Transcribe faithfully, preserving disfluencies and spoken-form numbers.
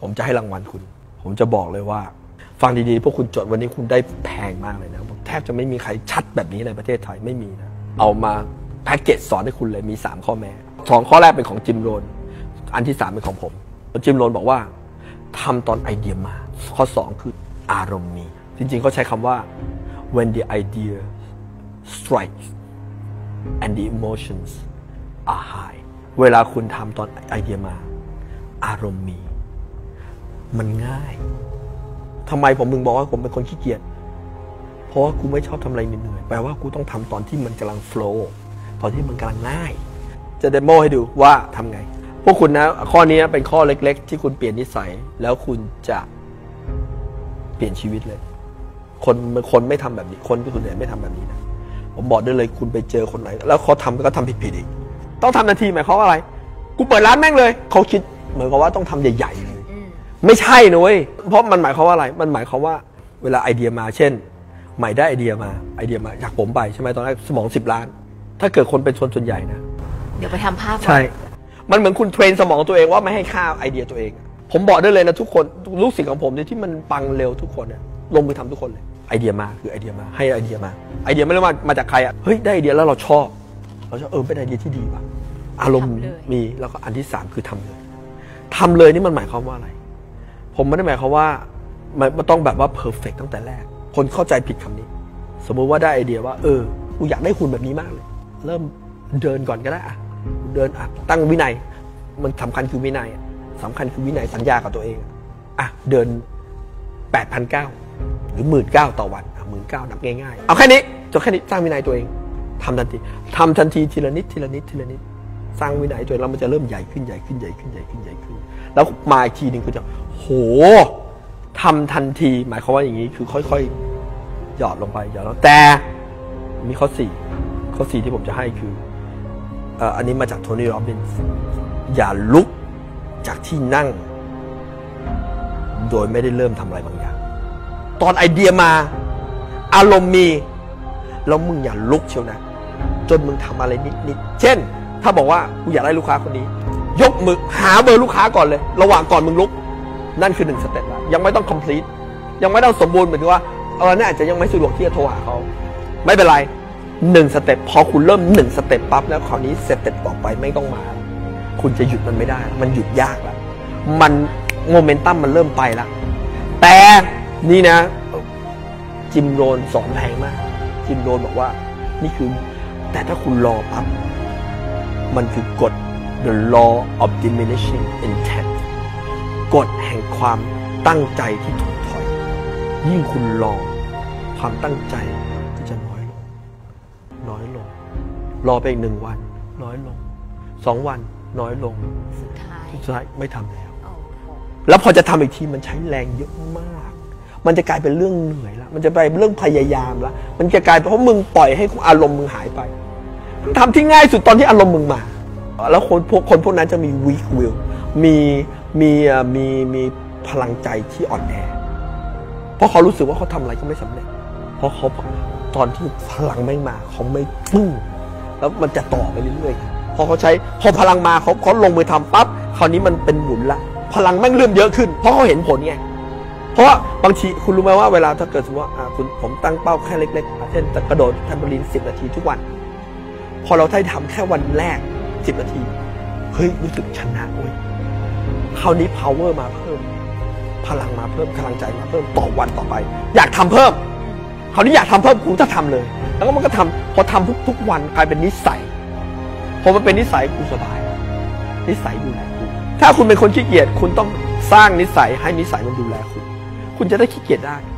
ผมจะให้รางวัลคุณผมจะบอกเลยว่าฟังดีๆพวกคุณจดวันนี้คุณได้แพงมากเลยนะแทบจะไม่มีใครชัดแบบนี้ในประเทศไทยไม่มีนะเอามาแพ็กเกจสอนให้คุณเลยมีสามข้อแม้สองข้อแรกเป็นของจิมโรนอันที่สามเป็นของผมจิมโรนบอกว่าทำตอนไอเดียมาข้อสองคืออารมณ์มีจริงๆเขาใช้คำว่า when the idea strikes and the emotions are high เวลาคุณทำตอนไอเดียมาอารมณ์มีมันง่ายทำไมผมมึงบอกว่าผมเป็นคนขี้เกียจเพราะว่ากูไม่ชอบทำอะไรเหนื่อยแปลว่ากูต้องทำตอนที่มันกำลังโฟลว์ตอนที่มันกำลังง่ายจะเดโมให้ดูว่าทำไงพวกคุณนะข้อนี้เป็นข้อเล็กๆที่คุณเปลี่ยนนิสัยแล้วคุณจะเปลี่ยนชีวิตเลยคนคนไม่ทำแบบนี้คนที่คุณเนี่ยไม่ทำแบบนี้นะผมบอกได้เลยคุณไปเจอคนไหนแล้วเขาทำก็ทำผิดๆอีกต้องทำนาทีหมายความว่าอะไรกูเปิดร้านแม่งเลยเขาคิดเหมือนกับว่าต้องทำใหญ่ๆเลยไม่ใช่นะเว้ยเพราะมันหมายความว่าอะไรมันหมายความว่าเวลาไอเดียมาเช่นใหม่ได้ไอเดียมาไอเดียมาจากผมไปใช่ไหมตอนแรกสมองสิบล้านถ้าเกิดคนเป็นส่วนส่วนใหญ่นะเดี๋ยวไปทำภาพใช่มันเหมือนคุณเทรนสมองตัวเองว่าไม่ให้ค่าไอเดียตัวเองผมบอกได้เลยนะทุกคนลูกศิษย์ของผมเนี่ยที่มันปังเร็วทุกคนเนี่ยลงมือทำทุกคนเลยไอเดียมาคือไอเดียมาให้ไอเดียมาไอเดียไม่รู้มามาจากใครอ่ะเฮ้ยได้ไอเดียแล้วเราชอบเราชอบเออเป็นไอเดียที่ดีว่ะอารมณ์มีแล้วก็อันที่สามคือทำเลยทำเลยนี่มันหมายความว่าอะไรผมไม่ได้หมายความว่ามันต้องแบบว่าเพอร์เฟกต์ตั้งแต่แรกคนเข้าใจผิดคำนี้สมมุติว่าได้ไอเดียว่าเออกูอยากได้หุ่นแบบนี้มากเลยเริ่มเดินก่อนก็ได้อะเดินอ่ะตั้งวินัยมันสำคัญคือวินัยสำคัญคือวินัยสัญญากับตัวเองอ่ะเดิน แปดพันเก้าร้อย หรือ หนึ่งหมื่นเก้าพัน ต่อวันอ่ะ หนึ่งหมื่นเก้าพัน นับง่ายๆเอาแค่นี้จบแค่นี้สร้างวินัยตัวเองทำทันทีทำทันทีทีละนิดทีละนิดทีละนิดสร้างวินัยตัวเองแล้วมันจะเริ่มใหญ่ขึ้นใหญ่ขึ้นใหญ่ขึ้นใหญ่ขึ้นใหญ่ขึ้นแล้วมาอีกทีนึงก็จะโหทำทันทีหมายความว่าอย่างนี้คือค่อยๆหยอดลงไปหยอดลงแต่มีข้อสี่ข้อสี่ที่ผมจะให้คืออันนี้มาจากโทนี่โรบินส์อย่าลุกจากที่นั่งโดยไม่ได้เริ่มทำอะไรบางอย่างตอนไอเดียมาอารมณ์มีแล้วมึงอย่าลุกเชียวนะจนมึงทำอะไรนิดๆเช่นถ้าบอกว่ากูอยากได้ลูกค้าคนนี้ยกมือหาเบอร์ลูกค้าก่อนเลยระหว่างก่อนมึงลุกนั่นคือหนึ่งสเต็ปแล้วยังไม่ต้อง complete ยังไม่ต้องสมบูรณ์เหมือนที่ว่าเออเนี่ยอาจจะยังไม่สะดวกที่จะโทรหาเขาไม่เป็นไรหนึ่งสเต็ปพอคุณเริ่มหนึ่งสเต็ปปั๊บแล้วคราวนี้สเต็ปต่อไปไม่ต้องมาคุณจะหยุดมันไม่ได้มันหยุดยากแล้วมันโมเมนตัมมันเริ่มไปแล้วแต่นี่นะจิมโรนสอนแรงมากจิมโรนบอกว่านี่คือแต่ถ้าคุณรอปั๊บมันคือกฎ the law of diminishing intent กฎแห่งความตั้งใจที่ถดถอยยิ่งคุณรอความตั้งใจก็จะน้อยลงน้อยลงรอไปอีกหนึ่งวันน้อยลงสองวันน้อยลงสุดท้ายสุดท้ายไม่ทำแล้วแล้วพอจะทำอีกทีมันใช้แรงเยอะมากมันจะกลายเป็นเรื่องเหนื่อยแล้วมันจะไปเรื่องพยายามแล้วมันจะกลายเป็นเพราะมึงปล่อยให้อารมณ์มึงหายไปมึงทำที่ง่ายสุดตอนที่อารมณ์มึงมาแล้วคนพวกคนพวกนั้นจะมี weak will มีมีมีมีพลังใจที่อ่อนแอเพราะเขารู้สึกว่าเขาทำอะไรก็ไม่สำเร็จเพราะเขาตอนที่พลังไม่มาเขาไม่ปึ้งแล้วมันจะต่อไปเรื่อยๆพอเขาใช้พอพลังมาเขาเขาลงมือทำปั๊บคราวนี้มันเป็นหมุนละพลังแม่งเริ่มเยอะขึ้นเพราะเขาเห็นผลไงเพราะบางทีคุณรู้ไหมว่าเวลาถ้าเกิดสมมติว่าคุณผมตั้งเป้าแค่เล็กๆเช่นกระโดดแทมโบลีนสิบนาทีทุกวันพอเราได้ทำแค่วันแรกสิบนาทีเฮ้ยรู้สึกชนะเว้ยคราวนี้ power มาเพิ่มพลังมาเพิ่มพลังใจมาเพิ่มต่อวันต่อไปอยากทำเพิ่มคราวนี้อยากทำเพิ่มกูจะทำเลยแล้วก็มันก็ทำพอทำทุกทุกวันกลายเป็นนิสัยพอมันเป็นนิสัยกูสบายนิสัยดูแลกูถ้าคุณเป็นคนขี้เกียจคุณต้องสร้างนิสัยให้นิสัยมันดูแลคุณคุณจะได้ขี้เกียจได้